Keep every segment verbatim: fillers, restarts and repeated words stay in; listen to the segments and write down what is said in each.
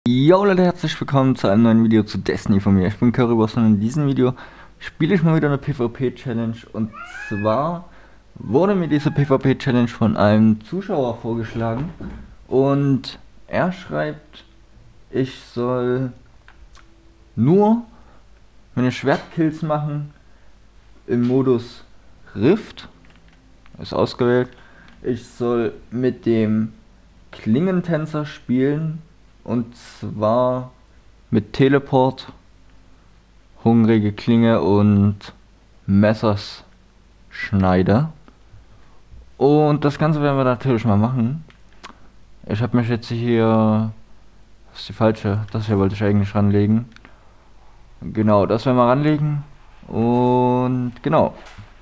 Jo Leute, herzlich willkommen zu einem neuen Video zu Destiny von mir. Ich bin Currywurst und in diesem Video spiele ich mal wieder eine PvP-Challenge. Und zwar wurde mir diese PvP-Challenge von einem Zuschauer vorgeschlagen. Und er schreibt, ich soll nur meine Schwertkills machen im Modus Rift. Ist ausgewählt. Ich soll mit dem Klingentänzer spielen. Und zwar mit Teleport, hungrige Klinge und Messers Schneider. Und das Ganze werden wir natürlich mal machen. Ich habe mich jetzt hier... Das ist die falsche. Das hier wollte ich eigentlich ranlegen. Genau, das werden wir ranlegen. Und genau.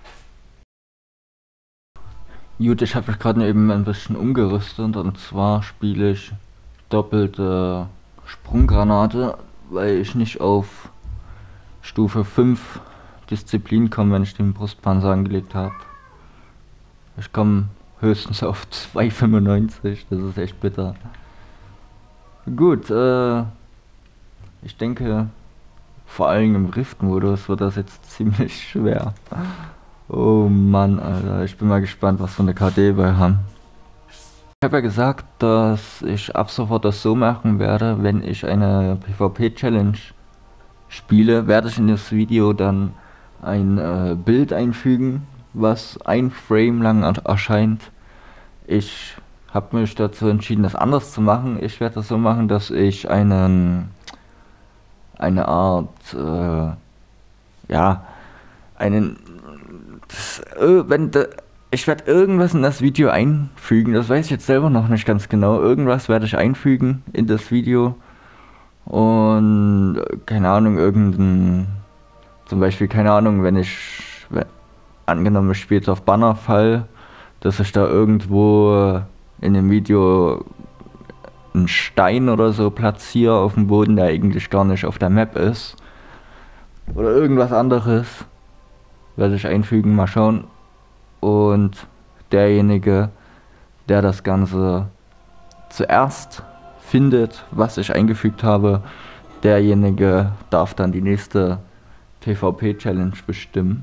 Gut, ich habe mich gerade eben ein bisschen umgerüstet. Und zwar spiele ich doppelte Sprunggranate, weil ich nicht auf Stufe fünf Disziplin komme, wenn ich den Brustpanzer angelegt habe. Ich komme höchstens auf zwei fünfundneunzig, das ist echt bitter. Gut, äh, ich denke, vor allem im Rift-Modus wird das jetzt ziemlich schwer. Oh Mann, Alter, ich bin mal gespannt, was für eine K D wir haben. Ich habe ja gesagt, dass ich ab sofort das so machen werde, wenn ich eine PvP-Challenge spiele, werde ich in das Video dann ein äh, Bild einfügen, was ein Frame lang erscheint. Ich habe mich dazu entschieden, das anders zu machen. Ich werde das so machen, dass ich einen eine Art, äh, ja, einen, das, äh, wenn de, ich werde irgendwas in das Video einfügen, das weiß ich jetzt selber noch nicht ganz genau. Irgendwas werde ich einfügen in das Video. Und keine Ahnung, irgendein, zum Beispiel, keine Ahnung, wenn ich, wenn, angenommen ich spiele jetzt auf Bannerfall, dass ich da irgendwo in dem Video einen Stein oder so platziere auf dem Boden, der eigentlich gar nicht auf der Map ist. Oder irgendwas anderes werde ich einfügen, mal schauen. Und derjenige, der das Ganze zuerst findet, was ich eingefügt habe, derjenige darf dann die nächste PvP-Challenge bestimmen.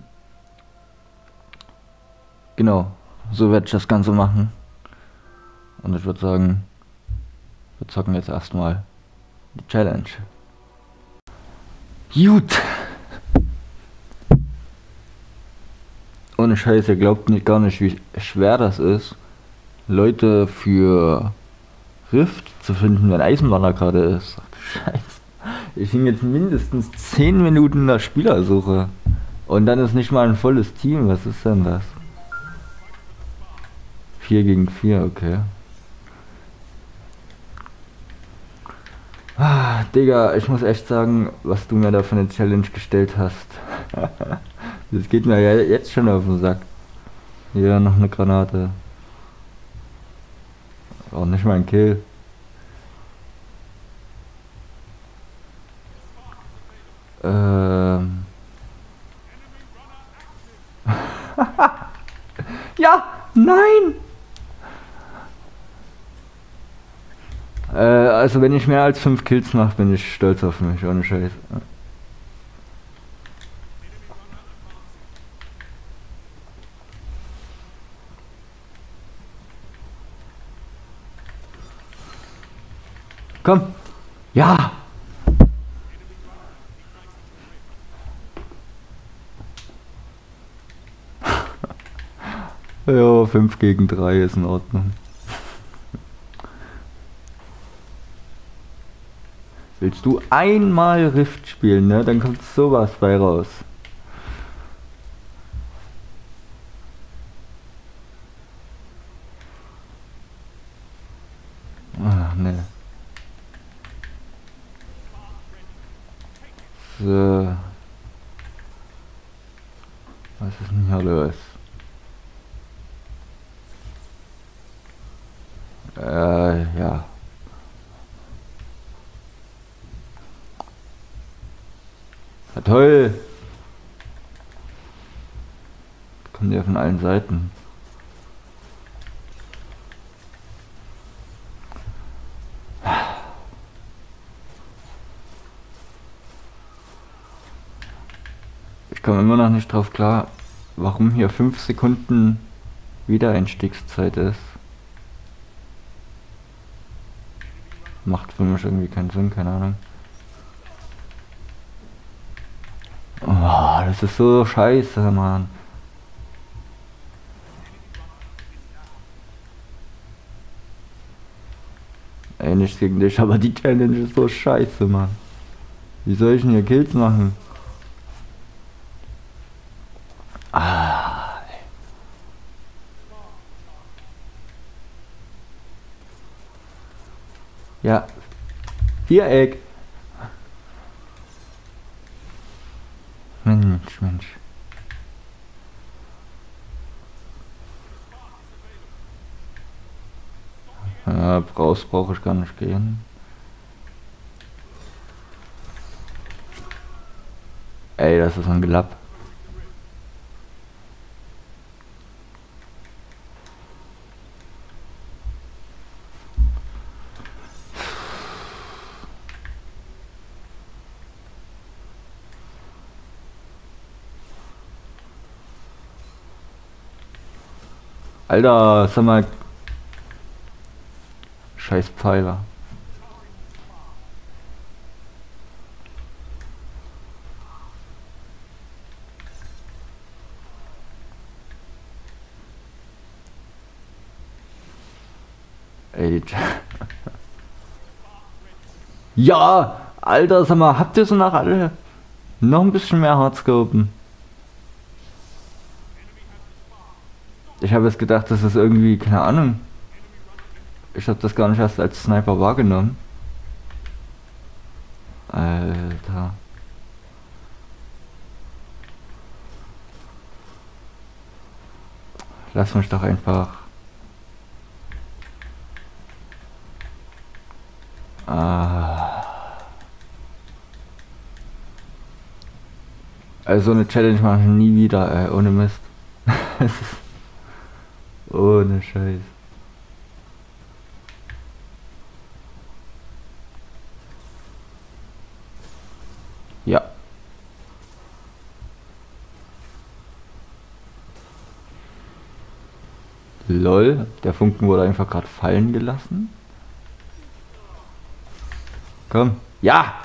Genau, so werde ich das Ganze machen. Und ich würde sagen, wir zocken jetzt erstmal die Challenge. Gut. Ohne Scheiß, ihr glaubt nicht, gar nicht, wie schwer das ist, Leute für Rift zu finden, wenn Eisenbanner gerade ist. Scheiße. Ich hing jetzt mindestens zehn Minuten in der Spielersuche. Und dann ist nicht mal ein volles Team. Was ist denn das? vier gegen vier, okay. Ah, Digga, ich muss echt sagen, was du mir da für eine Challenge gestellt hast. Das geht mir ja jetzt schon auf den Sack. Hier noch eine Granate. Auch nicht mal ein Kill. Ähm. Ja! Nein! Äh, also wenn ich mehr als fünf Kills mache, bin ich stolz auf mich, ohne Scheiß. Komm! Ja! Ja, fünf gegen drei ist in Ordnung. Willst du einmal Rift spielen, ne? Dann kommt sowas bei raus. Ach, ne. So. Was ist denn hier los? Äh, ja. Ja, toll! Kommen die ja von allen Seiten. komme immer noch nicht drauf klar, warum hier fünf Sekunden Wiedereinstiegszeit ist. Macht für mich irgendwie keinen Sinn, keine Ahnung. Oh, das ist so scheiße, Mann. Ey, nichts gegen dich, aber die Challenge ist so scheiße, Mann. Wie soll ich denn hier Kills machen? Ah. Ja. Viereck. Mensch, Mensch. Ja, raus brauche ich gar nicht gehen. Ey, das ist ein Gelapp. Alter, sag mal. Scheiß Pfeiler. Ey, die ja, Alter, sag mal, habt ihr so nach alle noch ein bisschen mehr Hardscopen? Ich habe jetzt gedacht, das ist irgendwie, keine Ahnung. Ich habe das gar nicht erst als Sniper wahrgenommen. Alter. Lass mich doch einfach. Ah. Also eine Challenge mache ich nie wieder, ey, ohne Mist. Ohne Scheiß. Ja. Lol, der Funken wurde einfach gerade fallen gelassen. Komm. Ja!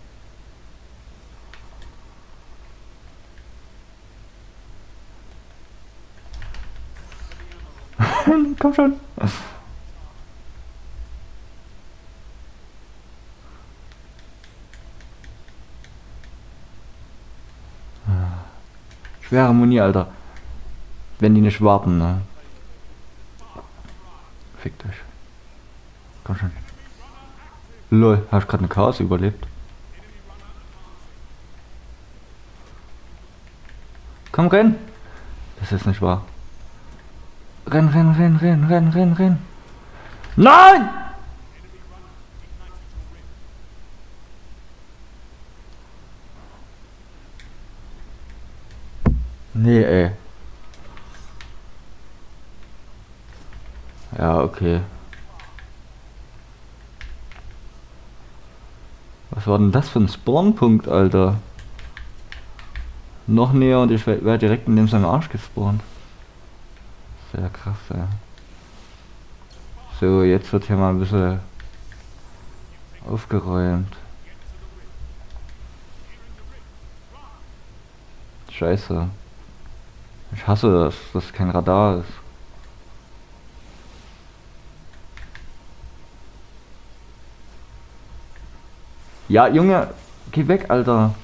Komm schon. Schwere Muni, Alter. Wenn die nicht warten, ne? Fickt euch. Komm schon. Lol, hast gerade eine Chaos überlebt. Komm, renn! Das ist nicht wahr. Renn, renn, renn, renn, renn, renn, renn. Nein! Nee, ey. Ja, okay. Was war denn das für ein Spawnpunkt, Alter? Noch näher und ich werde direkt in dem seinem Arsch gespawnt. Sehr krass, ja. So, jetzt wird hier mal ein bisschen aufgeräumt. Scheiße. Ich hasse das, dass kein Radar ist. Ja, Junge, geh weg, Alter.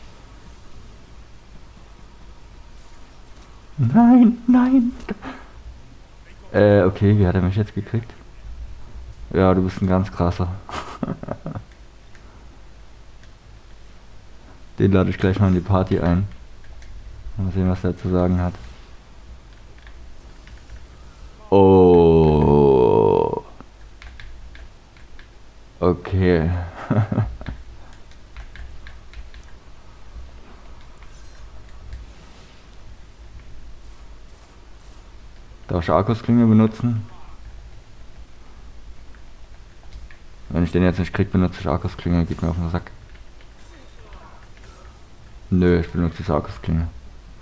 Nein, nein. Äh, okay, wie hat er mich jetzt gekriegt? Ja, du bist ein ganz krasser. Den lade ich gleich mal in die Party ein. Mal sehen, was er zu sagen hat. Oh. Okay. Darf ich Arkusklinge benutzen? Wenn ich den jetzt nicht krieg, benutze ich Arkusklinge, geht mir auf den Sack. Nö, ich benutze diese Arkusklinge.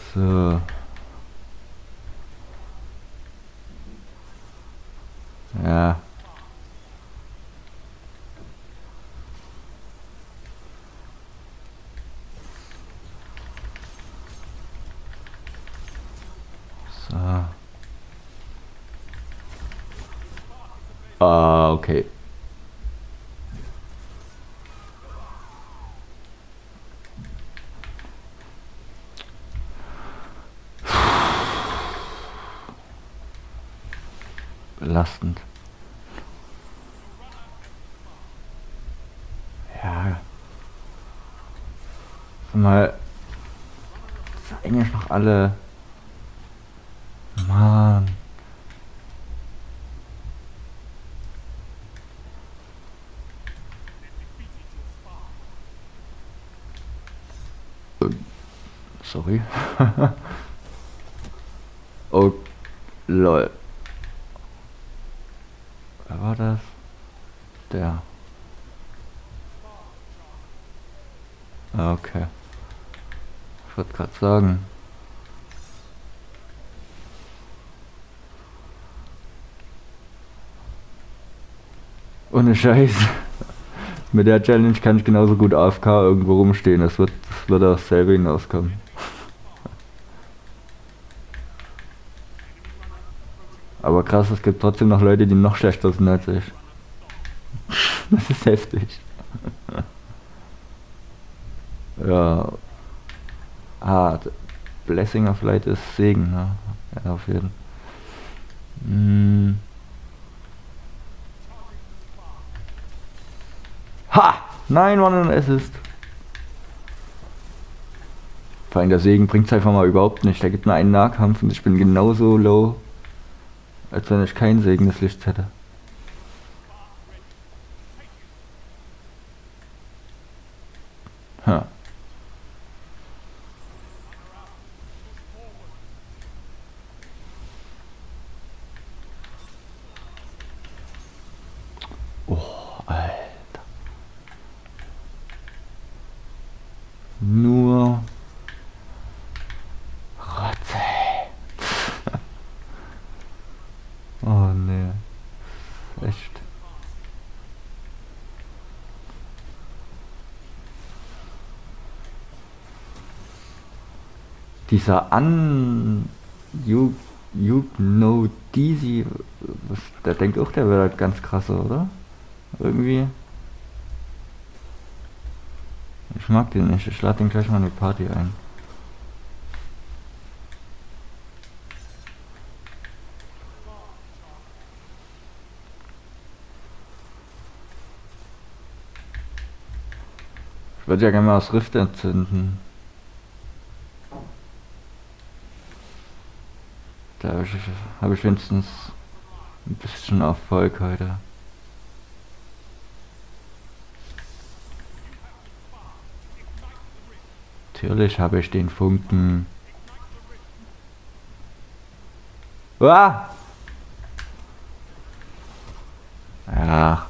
So. Ja. So. Ah, okay. Belastend. Ja. Sag mal, ist eigentlich noch alle. Mann. Sorry. Oh, lol. Wer war das? Der. Ah, okay. Ich wollte gerade sagen. Ohne Scheiß. Mit der Challenge kann ich genauso gut A F K irgendwo rumstehen. Das wird, das wird auch selber hinauskommen. Aber krass, es gibt trotzdem noch Leute, die noch schlechter sind als ich. Das ist heftig. Ja. Ah, Blessing of Light ist Segen, ne? Ja, auf jeden Fall. Hm. Ha! Nein, Mann, ein Assist. Vor allem der Segen bringt es einfach mal überhaupt nicht. Der gibt nur einen Nahkampf und ich bin genauso low, als wenn ich kein Segen des Lichts hätte. Ha. Oh, Alter. Nur Rotze. Oh ne. Echt. Dieser An... You, you know Deezy, was, der denkt auch, der wäre halt ganz krasser, oder? Irgendwie. Ich mag den nicht, ich lade den gleich mal in die Party ein. Ich würde ja gerne mal das Rift entzünden. Da habe ich, hab ich wenigstens ein bisschen Erfolg heute. Natürlich habe ich den Funken. Ah! Ja.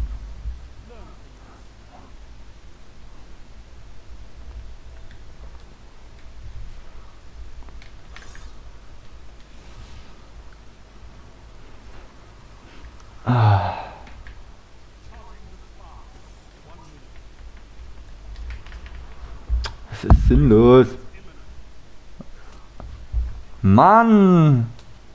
Ah. Das ist sinnlos. Mann!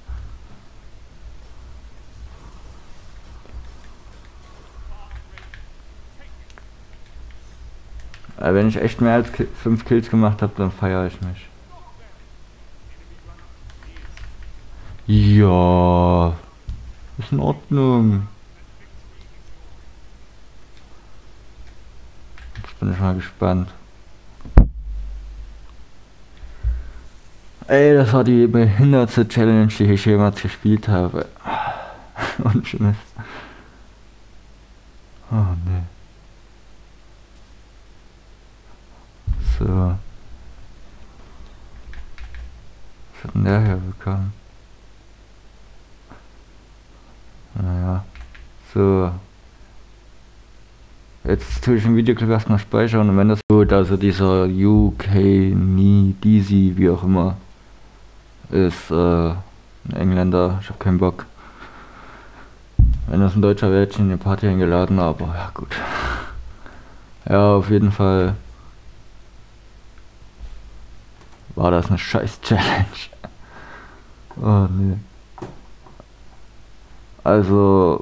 Aber wenn ich echt mehr als fünf Kills gemacht habe, dann feiere ich mich. Ja, ist in Ordnung. Jetzt bin ich mal gespannt. Ey, das war die behinderte Challenge, die ich jemals gespielt habe. Und Schmiss. Oh ne. So. Was hat denn der hier bekommen? Naja. So. Jetzt tue ich im Videoclip erstmal speichern und wenn das gut, also dieser U K Nie Deezy, wie auch immer, ist äh, ein Engländer, ich hab keinen Bock. Wenn das ein Deutscher wäre, hätte ich in die Party eingeladen, aber ja gut. Ja, auf jeden Fall war das eine scheiß Challenge. Oh nee. Also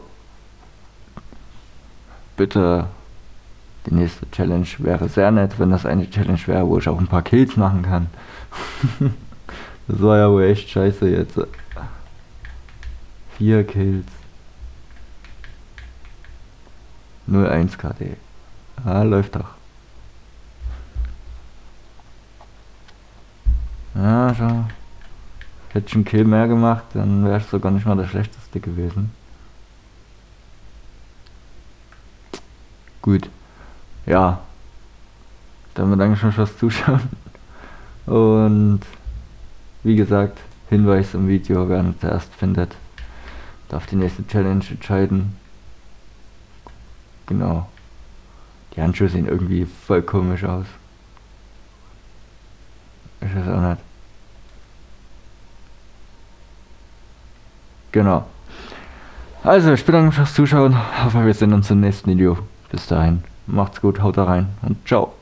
bitte, die nächste Challenge wäre sehr nett, wenn das eine Challenge wäre, wo ich auch ein paar Kills machen kann. Das war ja wohl echt scheiße jetzt. Vier Kills. null eins K D. Ah, läuft doch. Ja, schon. Hätte ich einen Kill mehr gemacht, dann wäre ich sogar nicht mal der schlechteste gewesen. Gut. Ja. Dann bedanke ich mich fürs Zuschauen. Und wie gesagt, Hinweis im Video, wer ihn zuerst findet, darf die nächste Challenge entscheiden. Genau. Die Handschuhe sehen irgendwie voll komisch aus. Ich weiß auch nicht. Genau. Also, ich bedanke mich fürs Zuschauen. Hoffe, wir sehen uns im nächsten Video. Bis dahin. Macht's gut, haut da rein und ciao.